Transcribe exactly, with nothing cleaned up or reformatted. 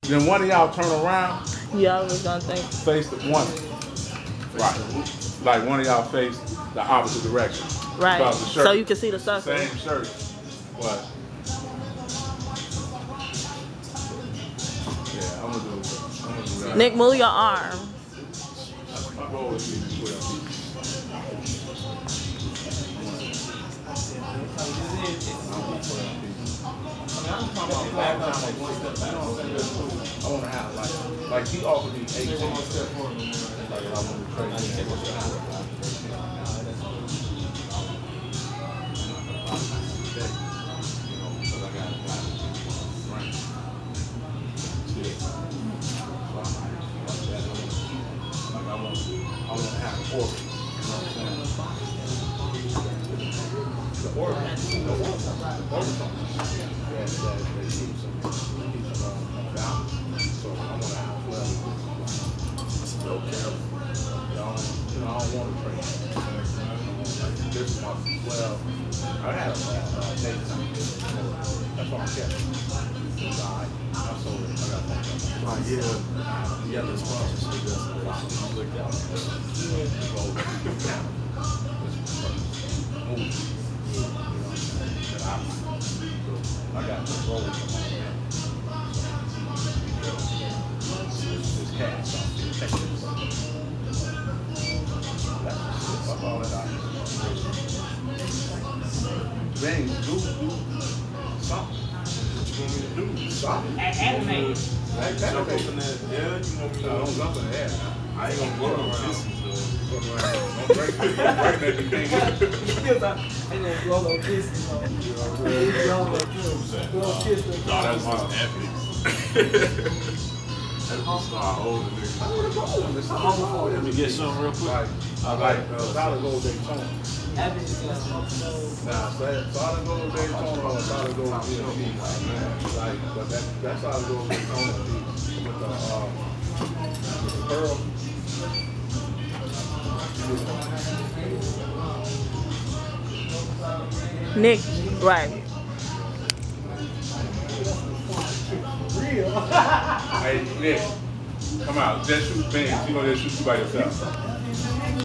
Then one of y'all turn around. Yeah, I was gonna think. Face the one. Right. Like one of y'all face the opposite direction. Right. The shirt, So you can see the circle. Same shirt. But yeah, I'm gonna do, I'm gonna do that. Nick, move your arm. My goal is to be quick. I want to have like, like he offered me eighteen. Like I want to trade. Like I want, I want to have an order. You know what I'm saying? The order, the order, the order something. That that they keep some, keep some balance. So I want to have twelve. Still careful. You know, you know, I don't want to trade. Like this is my twelve. I had a uh, date time. That's why I'm careful. I sold it. I got that. Oh, yeah. You got the sponsorship. That's the way you look out. I got the roll from my man. This cash off the Texas. That's all that I James, do, do something. What you want me to do? Something. Animate. Like that, Jump up okay. in that air? You want me to? No, don't jump in the air. I ain't gonna go around. Don't break that. Don't break that. You can't get it. And then blow no kisses on. Blow no kisses. No, that's just epic. That's just start holding niggas. Let me get something real quick. Like, I like uh, solid gold Daytona. Epic is just Nah, solid gold Daytona or solid gold G M P. Like, but that that solid gold Daytona with the uh, with the pearl. Nick, right. Hey, Nick, come out. Just shoot bands. You know, just shoot you by yourself.